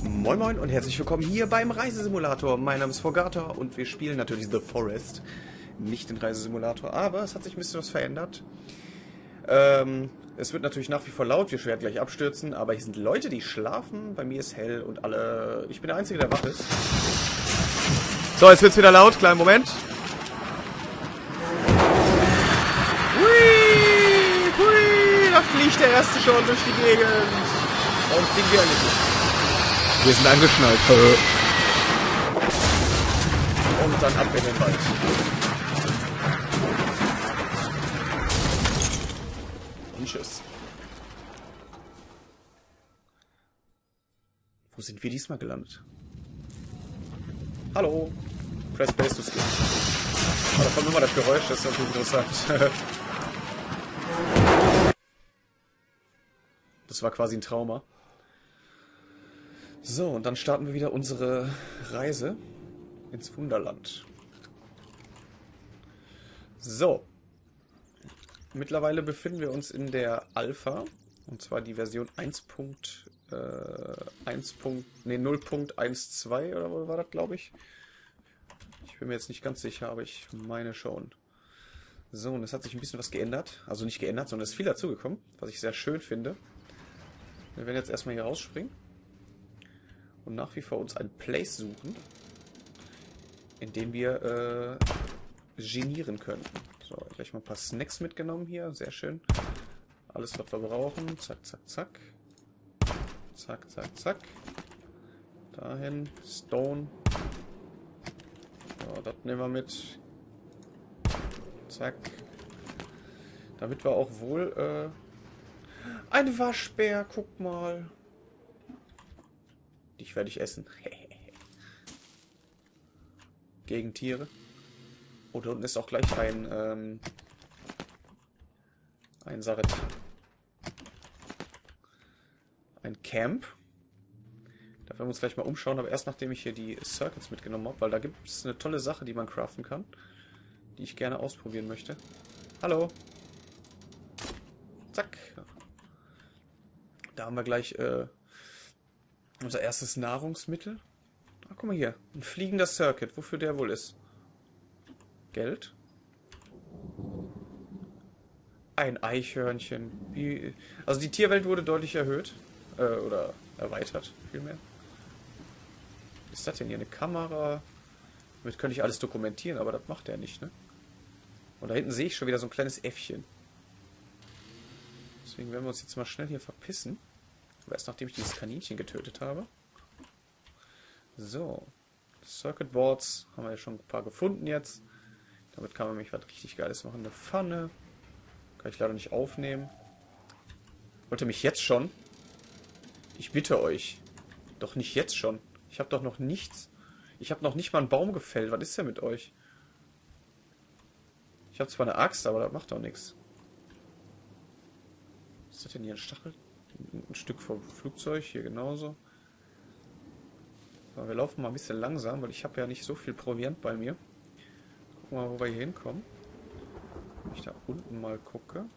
Moin Moin und herzlich willkommen hier beim Reisesimulator. Mein Name ist Forgator und wir spielen natürlich The Forest, nicht den Reisesimulator, aber es hat sich ein bisschen was verändert. Es wird natürlich nach wie vor laut, wir werden gleich abstürzen, aber hier sind Leute, die schlafen, bei mir ist hell und alle... Ich bin der Einzige, der wach ist. So, jetzt wird's wieder laut, kleinen Moment. Hui, hui, da fliegt der Erste schon durch die Gegend. Und fliegen wir nicht. Wir sind angeschnallt. Und dann ab in den Wald. Und tschüss. Wo sind wir diesmal gelandet? Hallo. Press Space to skip. Oh, da kommt immer das Geräusch, das ist natürlich interessant. Das war quasi ein Trauma. So, und dann starten wir wieder unsere Reise ins Wunderland. So. Mittlerweile befinden wir uns in der Alpha. Und zwar die Version 0.12 oder wo war das, glaube ich? Ich bin mir jetzt nicht ganz sicher, aber ich meine schon. So, und es hat sich ein bisschen was geändert. Also nicht geändert, sondern es ist viel dazugekommen, was ich sehr schön finde. Wir werden jetzt erstmal hier rausspringen. Und nach wie vor uns einen Place suchen, in dem wir genieren können. So, gleich mal ein paar Snacks mitgenommen hier. Sehr schön. Alles, was wir brauchen. Zack, zack, zack. Zack, zack, zack. Dahin. Stone. So, das nehmen wir mit. Zack. Damit wir auch wohl... ein Waschbär, guck mal. Dich werde ich essen. Gegen Tiere. Oh, da unten ist auch gleich ein Saret. Ein Camp. Da werden wir uns gleich mal umschauen, aber erst nachdem ich hier die Circuits mitgenommen habe, weil da gibt es eine tolle Sache, die man craften kann, die ich gerne ausprobieren möchte. Hallo. Zack. Da haben wir gleich unser erstes Nahrungsmittel. Ah, guck mal hier. Ein fliegender Circuit. Wofür der wohl ist? Geld? Ein Eichhörnchen. Also die Tierwelt wurde deutlich erhöht. Oder erweitert, vielmehr. Ist das denn hier eine Kamera? Damit könnte ich alles dokumentieren, aber das macht er nicht, ne? Und da hinten sehe ich schon wieder so ein kleines Äffchen. Deswegen werden wir uns jetzt mal schnell hier verpissen. Aber erst nachdem ich dieses Kaninchen getötet habe. So. Circuit Boards haben wir ja schon ein paar gefunden jetzt. Damit kann man nämlich was richtig Geiles machen. Eine Pfanne. Kann ich leider nicht aufnehmen. Wollte mich jetzt schon? Ich bitte euch. Doch nicht jetzt schon. Ich habe doch noch nichts. Ich habe noch nicht mal einen Baum gefällt. Was ist denn mit euch? Ich habe zwar eine Axt, aber das macht doch nichts. Was ist das denn hier? Ein Stachel? Ein Stück vom Flugzeug, hier genauso. So, wir laufen mal ein bisschen langsam, weil ich habe ja nicht so viel Proviant bei mir. Gucken wir mal, wo wir hier hinkommen. Wenn ich da unten mal gucke.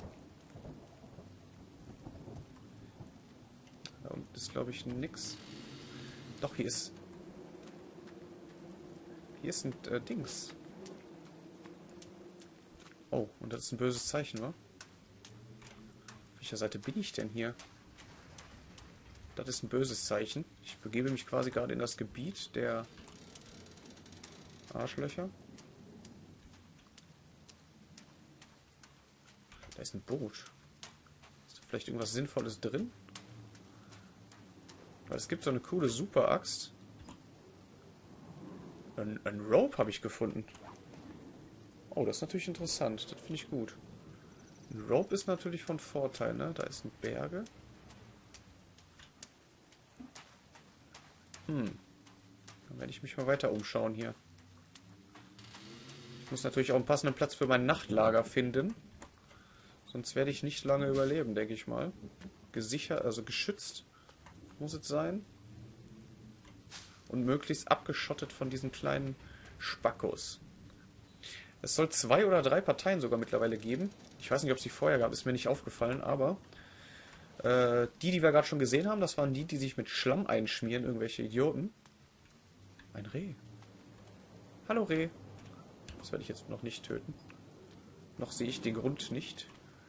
Da unten ist, glaube ich, nix. Doch, hier ist... Hier ist ein Dings. Oh, und das ist ein böses Zeichen, wa? Auf welcher Seite bin ich denn hier? Das ist ein böses Zeichen. Ich begebe mich quasi gerade in das Gebiet der Arschlöcher. Da ist ein Boot. Ist da vielleicht irgendwas Sinnvolles drin? Weil es gibt so eine coole Super-Axt. Ein Rope habe ich gefunden. Oh, das ist natürlich interessant. Das finde ich gut. Ein Rope ist natürlich von Vorteil, ne? Da ist ein Berge. Dann werde ich mich mal weiter umschauen hier. Ich muss natürlich auch einen passenden Platz für mein Nachtlager finden. Sonst werde ich nicht lange überleben, denke ich mal. Gesichert, also geschützt muss es sein. Und möglichst abgeschottet von diesen kleinen Spackos. Es soll 2 oder 3 Parteien sogar mittlerweile geben. Ich weiß nicht, ob es die vorher gab, ist mir nicht aufgefallen, aber Die wir gerade schon gesehen haben, das waren die sich mit Schlamm einschmieren, irgendwelche Idioten. Ein Reh. Hallo Reh. Das werde ich jetzt noch nicht töten. Noch sehe ich den Grund nicht.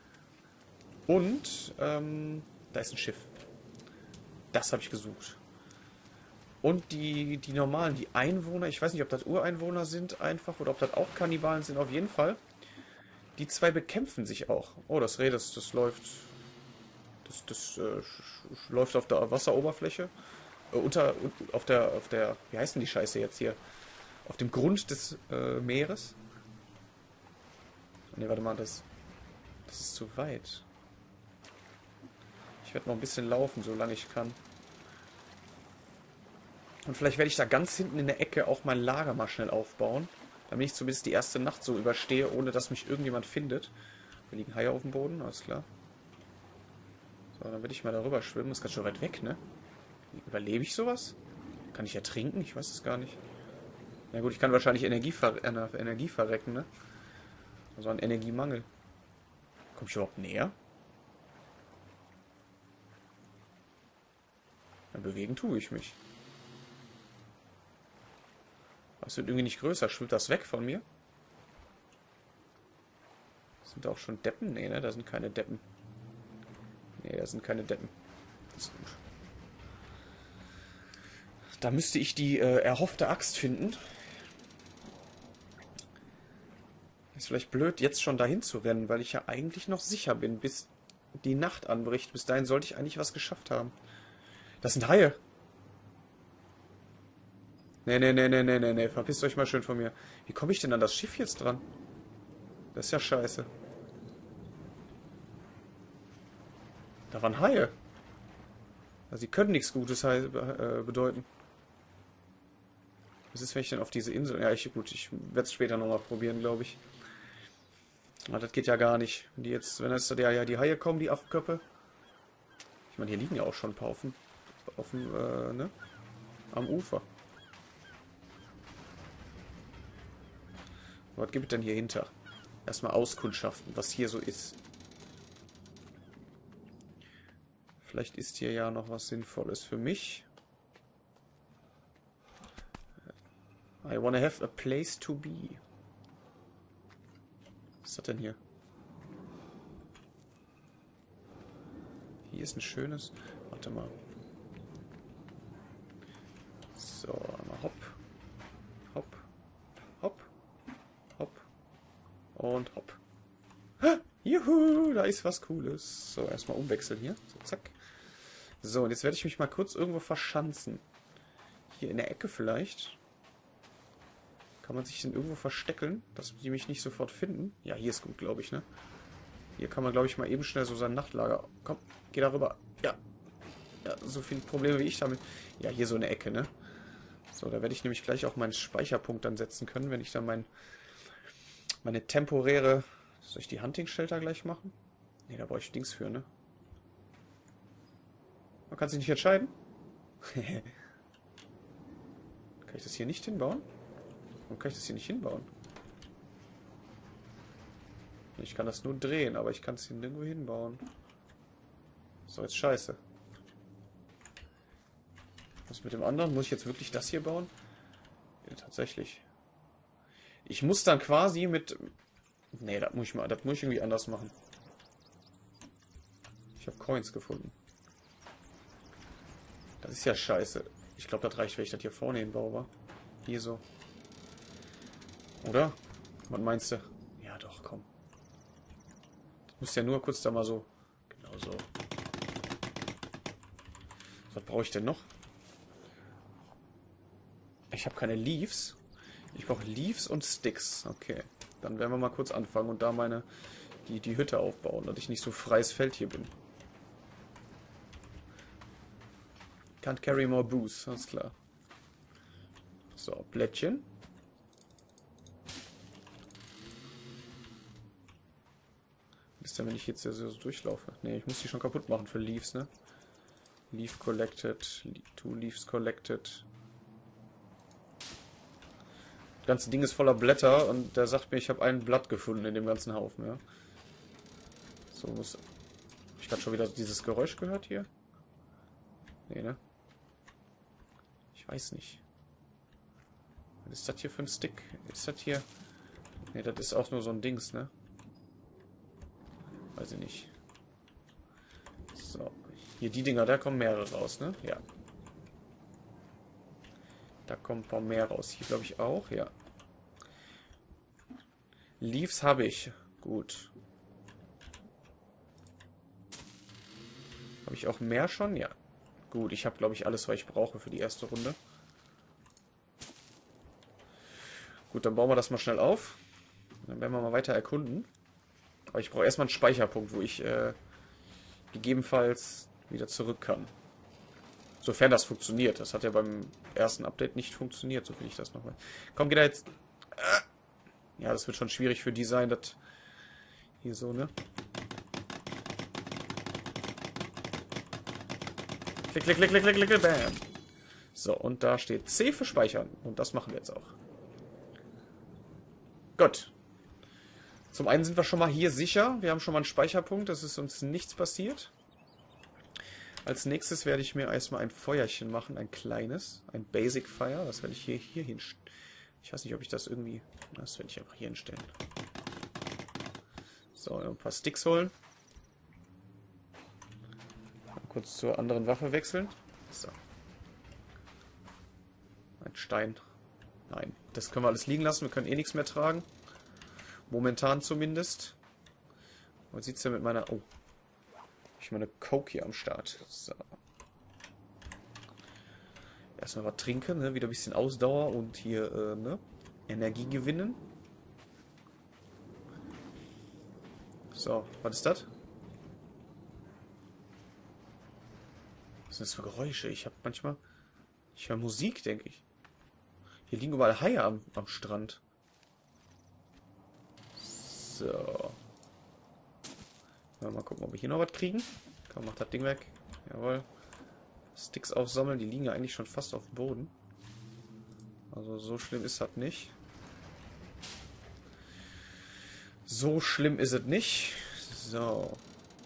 Und, da ist ein Schiff. Das habe ich gesucht. Und die normalen, die Einwohner, ich weiß nicht, ob das Ureinwohner sind einfach oder ob das auch Kannibalen sind, auf jeden Fall. Die zwei bekämpfen sich auch. Oh, das Reh, das läuft. Das läuft auf der Wasseroberfläche. Auf der, wie heißt denn die Scheiße jetzt hier? Auf dem Grund des Meeres. Ne, warte mal, das ist zu weit. Ich werde noch ein bisschen laufen, solange ich kann. Und vielleicht werde ich da ganz hinten in der Ecke auch mein Lager mal schnell aufbauen. Damit ich zumindest die erste Nacht so überstehe, ohne dass mich irgendjemand findet. Da liegen Haie auf dem Boden, alles klar. So, dann werde ich mal darüber schwimmen. Ist ganz schön weit weg, ne? Überlebe ich sowas? Kann ich ertrinken? Ich weiß es gar nicht. Na gut, ich kann wahrscheinlich Energie verrecken, ne? Also ein Energiemangel. Komme ich überhaupt näher? Dann bewegen tue ich mich. Das wird irgendwie nicht größer. Schwimmt das weg von mir? Sind da auch schon Deppen? Nee, ne? Da sind keine Deppen. Nee, da sind keine Deppen. Das ist gut. Da müsste ich die erhoffte Axt finden. Ist vielleicht blöd, jetzt schon dahin zu rennen, weil ich ja eigentlich noch sicher bin, bis die Nacht anbricht. Bis dahin sollte ich eigentlich was geschafft haben. Das sind Haie. Nee. Verpisst euch mal schön von mir. Wie komme ich denn an das Schiff jetzt dran? Das ist ja scheiße. Da waren Haie. Also sie können nichts Gutes bedeuten. Was ist, wenn ich denn auf diese Insel... Ja, gut, ich werde es später nochmal probieren, glaube ich. Aber das geht ja gar nicht. Wenn jetzt die Haie kommen, die Affenköppe. Ich meine, hier liegen ja auch schon ein paar ne? Am Ufer. Was gibt es denn hier hinter? Erstmal auskundschaften, was hier so ist. Vielleicht ist hier ja noch was Sinnvolles für mich. I wanna have a place to be. Was ist das denn hier? Hier ist ein schönes... Warte mal. So, einmal hopp. Hopp. Hopp. Hopp. Und hopp. Ha, juhu, da ist was Cooles. So, erstmal umwechseln hier. So, zack. So, und jetzt werde ich mich mal kurz irgendwo verschanzen. Hier in der Ecke vielleicht. Kann man sich denn irgendwo verstecken, dass die mich nicht sofort finden? Ja, hier ist gut, glaube ich, ne? Hier kann man, glaube ich, mal eben schnell so sein Nachtlager... Komm, geh da rüber. Ja. Ja, so viele Probleme wie ich damit... Ja, hier so eine Ecke, ne? So, da werde ich nämlich gleich auch meinen Speicherpunkt dann setzen können, wenn ich dann meine temporäre... Soll ich die Hunting-Shelter gleich machen? Ne, da brauche ich Dings für, ne? Man kann sich nicht entscheiden. Kann ich das hier nicht hinbauen? Warum kann ich das hier nicht hinbauen? Ich kann das nur drehen, aber ich kann es hier nirgendwo hinbauen. So, jetzt scheiße. Was mit dem anderen? Muss ich jetzt wirklich das hier bauen? Ja, tatsächlich. Ich muss dann quasi mit... Nee, das muss ich irgendwie anders machen. Ich habe Coins gefunden. Das ist ja scheiße. Ich glaube, das reicht, wenn ich das hier vorne hinbaue, wa? Hier so. Oder? Was meinst du? Ja, doch, komm. Das muss ja nur kurz da mal so... Genau so. Was brauche ich denn noch? Ich habe keine Leaves. Ich brauche Leaves und Sticks. Okay. Dann werden wir mal kurz anfangen und da die Hütte aufbauen, dass ich nicht so freies Feld hier bin. Can't carry more booze, alles klar. So, Blättchen. Was ist denn, wenn ich jetzt so durchlaufe? Ne, ich muss die schon kaputt machen für Leaves, ne? Leaf collected, 2 Leaves collected. Das ganze Ding ist voller Blätter und der sagt mir, ich habe ein Blatt gefunden in dem ganzen Haufen, ja. So muss... ich gerade schon wieder dieses Geräusch gehört hier? Nee, ne? Ich weiß nicht. Was ist das hier für ein Stick? Ist das hier... Ne, das ist auch nur so ein Dings, ne? Weiß ich nicht. So. Hier die Dinger, da kommen mehrere raus, ne? Ja. Da kommen ein paar mehr raus. Hier glaube ich auch, ja. Leaves habe ich. Gut. Habe ich auch mehr schon? Ja. Gut, ich habe glaube ich alles, was ich brauche für die erste Runde. Gut, dann bauen wir das mal schnell auf. Dann werden wir mal weiter erkunden. Aber ich brauche erstmal einen Speicherpunkt, wo ich gegebenenfalls wieder zurück kann. Sofern das funktioniert. Das hat ja beim ersten Update nicht funktioniert, so will ich das nochmal. Komm, geh da jetzt. Ja, das wird schon schwierig für die sein, das hier so, ne? Klick, klick, klick, klick, klick, klick, bam. So, und da steht C für Speichern. Und das machen wir jetzt auch. Gut. Zum einen sind wir schon mal hier sicher. Wir haben schon mal einen Speicherpunkt. Es ist uns nichts passiert. Als nächstes werde ich mir erstmal ein Feuerchen machen. Ein kleines. Ein Basic Fire. Das werde ich hier hinstellen. Ich weiß nicht, ob ich das irgendwie... Das werde ich einfach hier hinstellen. So, ein paar Sticks holen. Mal kurz zur anderen Waffe wechseln. So. Ein Stein. Nein, das können wir alles liegen lassen. Wir können eh nichts mehr tragen. Momentan zumindest. Was sieht es denn mit meiner... Oh. Ich meine Coke hier am Start. So. Erstmal was trinken, ne? Wieder ein bisschen Ausdauer und hier ne? Energie gewinnen. So, was ist das? Was sind das für Geräusche? Ich habe manchmal... Ich höre Musik, denke ich. Hier liegen überall Haie am Strand. So. Mal gucken, ob wir hier noch was kriegen. Komm, mach das Ding weg. Jawohl. Sticks aufsammeln, die liegen ja eigentlich schon fast auf dem Boden. Also so schlimm ist das nicht. So schlimm ist es nicht. So.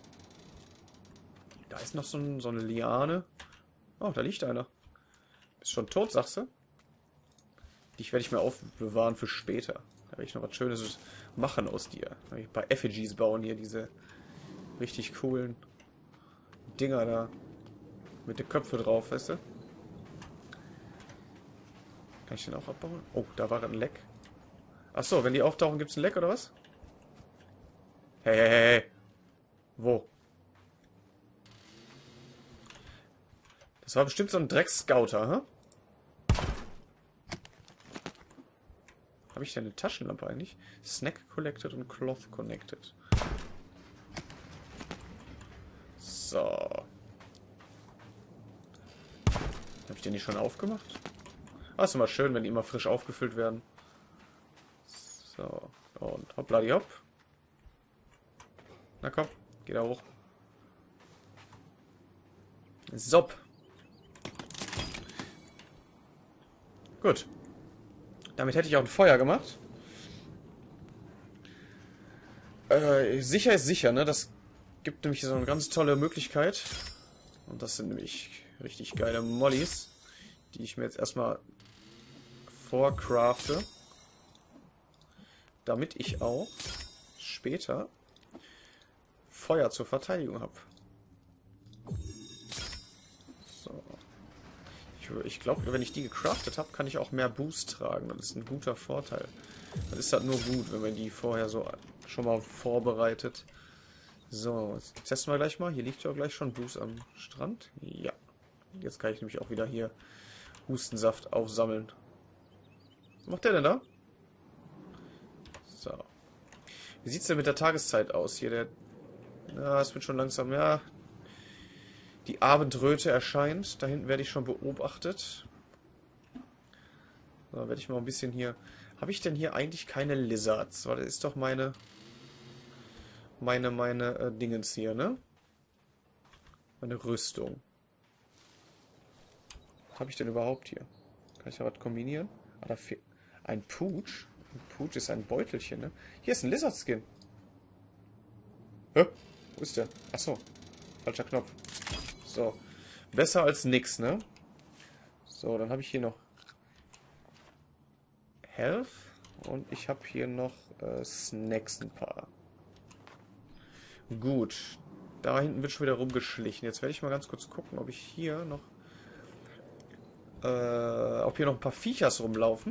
Da ist noch so eine Liane. Oh, da liegt einer. Bist schon tot, sagst du? Dich werde ich mir aufbewahren für später. Da werde ich noch was Schönes machen aus dir. Da werde ich ein paar Effigies bauen hier, diese richtig coolen Dinger da. Mit den Köpfen drauf, weißt du? Kann ich den auch abbauen? Oh, da war ein Leck. Achso, wenn die auftauchen, gibt es ein Leck oder was? Hey, hey, hey, hey. Wo? Das war bestimmt so ein Dreckscouter, hä? Habe ich denn eine Taschenlampe eigentlich? Snack collected und Cloth connected. So. Habe ich den nicht schon aufgemacht? Ah, ist immer schön, wenn die immer frisch aufgefüllt werden. So. Und hoppla die hopp. Na komm, geh da hoch. Sop. Gut. Damit hätte ich auch ein Feuer gemacht. Sicher ist sicher, ne? Das gibt nämlich so eine ganz tolle Möglichkeit. Und das sind nämlich richtig geile Mollys, die ich mir jetzt erstmal vorcrafte. Damit ich auch später Feuer zur Verteidigung habe. So. Ich glaube, wenn ich die gecraftet habe, kann ich auch mehr Boost tragen. Das ist ein guter Vorteil. Das ist halt nur gut, wenn man die vorher so schon mal vorbereitet. So, jetzt testen wir gleich mal. Hier liegt ja gleich schon Boost am Strand. Ja. Jetzt kann ich nämlich auch wieder hier Hustensaft aufsammeln. Was macht der denn da? So. Wie sieht es denn mit der Tageszeit aus? Hier der... Ja, es wird schon langsam... Ja, die Abendröte erscheint. Da hinten werde ich schon beobachtet. So, werde ich mal ein bisschen hier... Habe ich denn hier eigentlich keine Lizards? Weil das ist doch meine Dingens hier, ne? Meine Rüstung. Was habe ich denn überhaupt hier? Kann ich da was kombinieren? Ah, da fehlt ein Pooch. Ein Pooch ist ein Beutelchen, ne? Hier ist ein Lizard-Skin. Hä? Wo ist der? Achso. Falscher Knopf. So. Besser als nix, ne? So, dann habe ich hier noch Health. Und ich habe hier noch Snacks ein paar. Gut. Da hinten wird schon wieder rumgeschlichen. Jetzt werde ich mal ganz kurz gucken, ob ich hier noch... ob hier noch ein paar Viechers rumlaufen.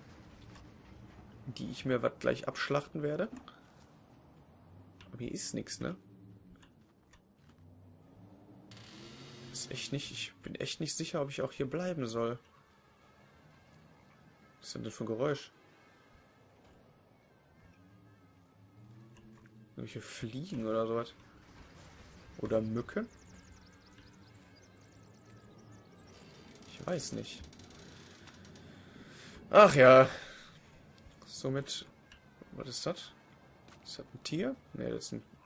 Die ich mir gleich abschlachten werde. Aber hier ist nichts, ne? Ist echt nicht... Ich bin echt nicht sicher, ob ich auch hier bleiben soll. Was ist denn das für ein Geräusch? Irgendwelche Fliegen oder sowas. Oder Mücke? Ich weiß nicht. Ach ja. Somit... Was ist das? Ist das ein Tier? Ne, das ist ein